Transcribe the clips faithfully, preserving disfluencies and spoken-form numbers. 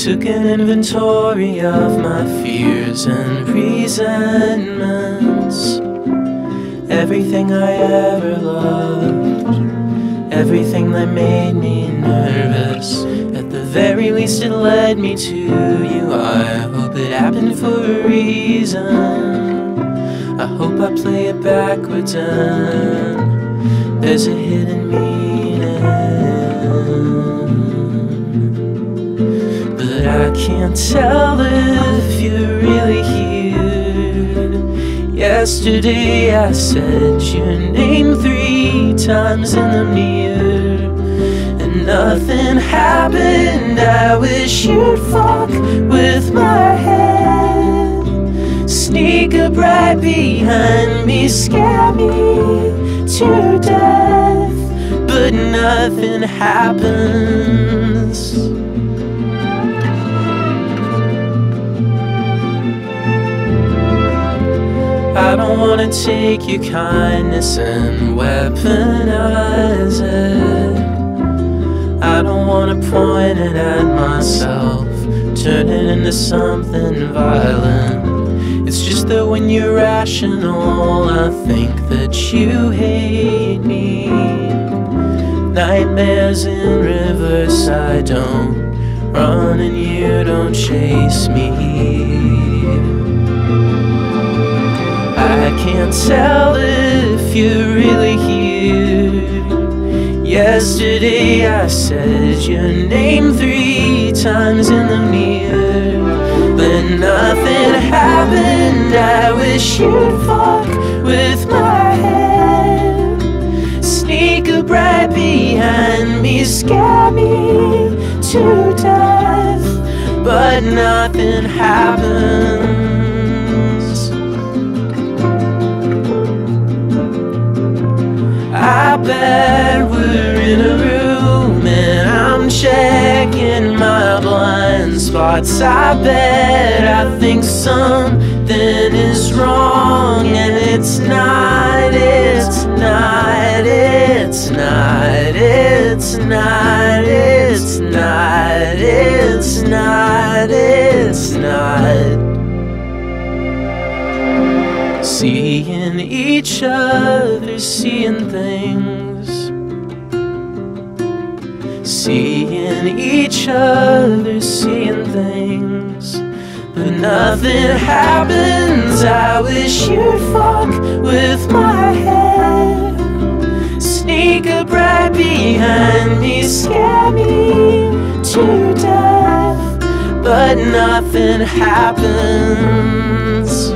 took an inventory of my fears and resentments. Everything I ever loved, everything that made me nervous. At the very least it led me to you. I hope it happened for a reason. I hope I play it backwards and there's a hidden meaning. But I can't tell if you're really here. Yesterday I said your name three times in the mirror and nothing happened. I wish you'd fuck with my head, sneak up right behind me, scare me to death, but nothing happens. I don't wanna take your kindness and weaponize it. I don't wanna point it at myself, turn it into something violent. It's just that when you're rational, I think that you hate me. Nightmares in reverse, I don't run and you don't chase me. I can't tell if you're really here. Yesterday I said your name three times in the mirror, but nothing happened. I wish you'd fuck with my head, sneak up right behind me, scare me to death, but nothing happens. I bet we're in a room and I'm checking my blind spots. I bet I think something is wrong, and it's not, it's not, it's not, it's not, it's not, it's not, it's not. Seeing each other, seeing things, seeing each other, seeing things, but nothing happens. I wish you'd fuck with my head, sneak up right behind me, scare me to death, but nothing happens.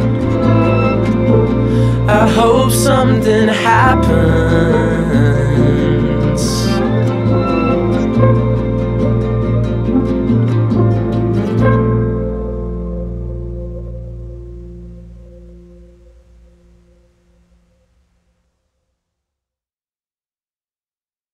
I hope something happens.